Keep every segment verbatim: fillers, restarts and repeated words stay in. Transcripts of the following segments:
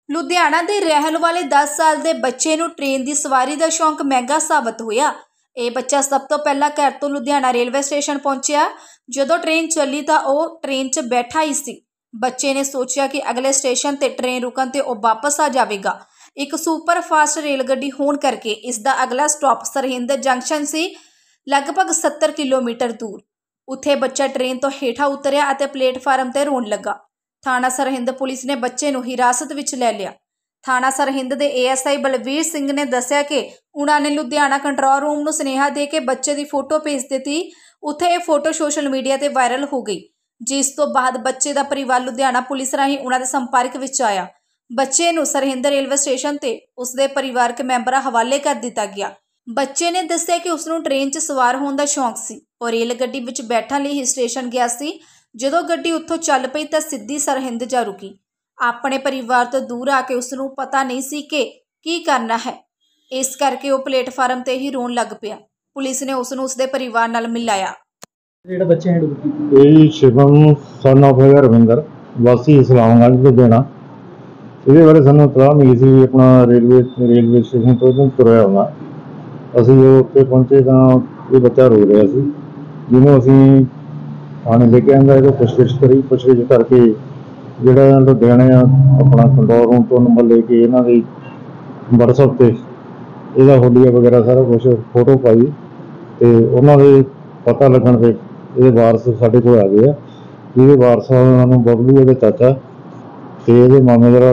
ਲੁਧਿਆਣਾ ਦੇ ਰਹਿਣ ਵਾਲੇ ਦਸ ਸਾਲ ਦੇ ਬੱਚੇ ਨੂੰ ਟ੍ਰੇਨ ਦੀ ਸਵਾਰੀ ਦਾ ਸ਼ੌਂਕ ਮਹਿੰਗਾ ਸਾਬਤ ਹੋਇਆ। ਇਹ ਬੱਚਾ ਸਭ ਤੋਂ ਪਹਿਲਾਂ ਘਰ ਤੋਂ ਲੁਧਿਆਣਾ ਰੇਲਵੇ ਸਟੇਸ਼ਨ ਪਹੁੰਚਿਆ। ਜਦੋਂ ਟ੍ਰੇਨ ਚੱਲੀ ਤਾਂ ਉਹ ਟ੍ਰੇਨ 'ਚ ਬੈਠਾ ਹੀ ਸੀ। ਬੱਚੇ ਨੇ ਸੋਚਿਆ ਕਿ ਅਗਲੇ ਸਟੇਸ਼ਨ ਤੇ ਟ੍ਰੇਨ ਰੁਕਣ ਤੇ ਉਹ ਵਾਪਸ ਆ ਜਾਵੇਗਾ। ਇੱਕ ਸੁਪਰ ਫਾਸਟ ਰੇਲ ਗੱਡੀ ਹੋਣ ਕਰਕੇ ਇਸ ਦਾ ਅਗਲਾ ਸਟਾਪ ਸਰਹਿੰਦ ਜੰਕਸ਼ਨ ਸੀ, ਲਗਭਗ ਸੱਤਰ ਕਿਲੋਮੀਟਰ ਦੂਰ। ਉੱਥੇ ਬੱਚਾ ਟ੍ਰੇਨ ਤੋਂ ਹੇਠਾਂ ਉਤਰਿਆ ਅਤੇ ਪਲੇਟਫਾਰਮ ਤੇ ਰੋਣ ਲੱਗਾ। ਥਾਣਾ ਸਰਹਿੰਦ ਪੁਲਿਸ ਨੇ ਬੱਚੇ ਨੂੰ ਹਿਰਾਸਤ ਵਿੱਚ ਲੈ ਲਿਆ। ਥਾਣਾ ਸਰਹਿੰਦ ਦੇ A S I Balvir Singh ਨੇ ਦੱਸਿਆ ਕਿ ਉਹਨਾਂ ਨੇ ਲੁਧਿਆਣਾ ਕੰਟਰੋਲ ਰੂਮ ਨੂੰ ਸੁਨੇਹਾ ਦੇ ਕੇ ਬੱਚੇ ਦੀ ਫੋਟੋ ਭੇਜ ਦਿੱਤੀ। ਉੱਥੇ ਇਹ ਫੋਟੋ ਸੋਸ਼ਲ ਮੀਡੀਆ ਤੇ ਵਾਇਰਲ ਹੋ ਗਈ, ਜਿਸ ਤੋਂ ਬਾਅਦ ਬੱਚੇ ਦਾ ਪਰਿਵਾਰ ਲੁਧਿਆਣਾ ਪੁਲਿਸ ਰਾਹੀਂ ਉਹਨਾਂ ਦੇ ਸੰਪਰਕ ਵਿੱਚ ਆਇਆ। ਬੱਚੇ ਨੂੰ ਸਰਹਿੰਦ ਰੇਲਵੇ ਸਟੇਸ਼ਨ ਤੇ ਉਸਦੇ ਪਰਿਵਾਰਕ ਮੈਂਬਰਾਂ ਹਵਾਲੇ ਕਰ ਦਿੱਤਾ ਗਿਆ। ਬੱਚੇ ਨੇ ਦੱਸਿਆ ਕਿ ਉਸ ਨੂੰ ਟ੍ਰੇਨ 'ਚ ਸਵਾਰ ਹੋਣ ਦਾ ਸ਼ੌਂਕ ਸੀ। ਉਹ ਰੇਲ ਗੱਡੀ ਵਿੱਚ ਬੈਠਣ ਲਈ ਹੀ ਸਟੇਸ਼ਨ ਗਿਆ ਸੀ। ਜਦੋਂ ਗੱਡੀ ਉੱਥੋਂ ਚੱਲ ਪਈ ਤਾਂ ਸਿੱਧੀ ਸਰਹਿੰਦ ਜਾ ਰੁਕੀ। ਆਪਣੇ ਪਰਿਵਾਰ ਤੋਂ ਦੂਰ ਆ ਕੇ ਉਸ ਨੂੰ ਪਤਾ ਨਹੀਂ ਸੀ ਕਿ ਕੀ ਕਰਨਾ ਹੈ, ਇਸ ਕਰਕੇ ਉਹ ਪਲੇਟਫਾਰਮ ਤੇ ਹੀ ਰੋਣ ਲੱਗ ਪਿਆ। ਪੁਲਿਸ ਨੇ ਉਸ ਨੂੰ ਉਸਦੇ ਪਰਿਵਾਰ ਨਾਲ ਮਿਲਾਇਆ। ਜਿਹੜਾ ਬੱਚਾ ਹੈ ਇਹ ਸ਼ਿਵਮ ਸਨ ਆਫ ਰਵਿੰਦਰ ਵਾਸੀ ਇਸਲਾਮਾਬਾਦ ਲੁਧਿਆਣਾ। ਇਹਦੇ ਬਾਰੇ ਸਾਨੂੰ ਇਤਲਾਹ ਮਿਲੀ ਸੀ ਆਪਣਾ ਰੇਲਵੇ ਰੇਲਵੇ ਸਟੇਸ਼ਨ ਤੋਂ ਇਹਨੂੰ ਤੁਰਿਆ ਆਉਣਾ। ਅਸੀਂ ਜਦੋਂ ਉੱਥੇ ਪਹੁੰਚੇ ਤਾਂ ਇਹ ਬੱਚਾ ਰੋ ਰਿਹਾ ਸੀ, ਜਿਹਨੂੰ ਅਸੀਂ ਥਾਣੇ ਲੈ ਕੇ ਆਂਦਾ। ਇਹਦਾ ਪੁੱਛਗਿੱਛ ਕਰੀ ਪੁੱਛਗਿੱਛ ਕਰਕੇ ਜਿਹੜਾ ਲੁਧਿਆਣੇ ਆਪਣਾ ਕੰਟਰੋਲ ਰੂਮ ਤੋਂ ਨੰਬਰ ਲੈ ਕੇ ਇਹਨਾਂ ਦੀ ਵਟਸਐਪ 'ਤੇ ਇਹਦਾ ਹੋਲੀਆ ਵਗੈਰਾ ਸਾਰਾ ਕੁਛ ਫੋਟੋ ਪਾਈ ਅਤੇ ਉਹਨਾਂ ਦੇ ਪਤਾ ਲੱਗਣ 'ਤੇ ਇਹਦੇ ਵਾਰਸ ਸਾਡੇ ਕੋਲ ਆ ਗਏ ਆ। ਜਿਹਦੇ ਵਾਰਸ ਸਾਨੂੰ ਬਬਲੂ ਇਹਦੇ ਚਾਚਾ ਅਤੇ ਇਹਦੇ ਮਾਮੇ ਦਾ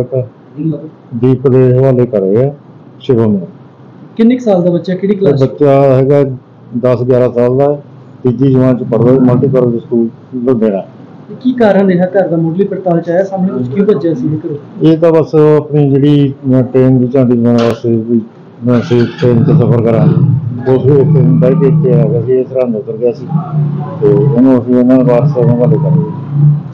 ਦੀਪ ਦੇ ਹਵਾਲੇ ਕਰ ਰਹੇ ਆ ਸ਼ਿਵਮ ਨੂੰ। ਕਿੰਨੇ ਕੁ ਸਾਲ ਦਾ ਬੱਚਾ, ਕਿਹੜੀ ਕਲਾਸ? ਬੱਚਾ ਹੈਗਾ ਦਸ ਗਿਆਰਾਂ ਸਾਲ ਦਾ, ਤੀਜੀ ਜਮਾਤ 'ਚ ਪੜ੍ਹਦਾ ਮਲਟੀਪਰਪਜ਼ ਸਕੂਲ ਲੁਧਿਆਣਾ। ਕੀ ਕਾਰਨ ਰਿਹਾ ਘਰ ਦਾ ਮੁੱਢਲੀ ਪੜਤਾਲ 'ਚ ਆਇਆ ਸਾਹਮਣੇ ਕੁਝ ਕਿਉਂ ਭੱਜਿਆ ਸੀ ਘਰੋਂ? ਇਹ ਤਾਂ ਬਸ ਆਪਣੀ ਜਿਹੜੀ ਟ੍ਰੇਨ ਦੀ ਝਾਂਡੀ ਬਣਾਉਣ ਵਾਸਤੇ ਵੀ ਮੈਂ ਸੀ ਟ੍ਰੇਨ 'ਚ ਸਫ਼ਰ ਕਰਾਂ, ਉਸ ਵਿੱਚ ਬਹਿ ਕੇ ਇੱਥੇ ਆ ਗਿਆ ਸੀ। ਇਹ ਸਰਹੰਦ ਉਤਰ ਗਿਆ ਸੀ ਅਤੇ ਉਹਨੂੰ ਅਸੀਂ ਇਹਨਾਂ ਵਾਰਸਾਂ ਨੂੰ ਹਵਾਲੇ ਕਰ ਦਿੱਤਾ।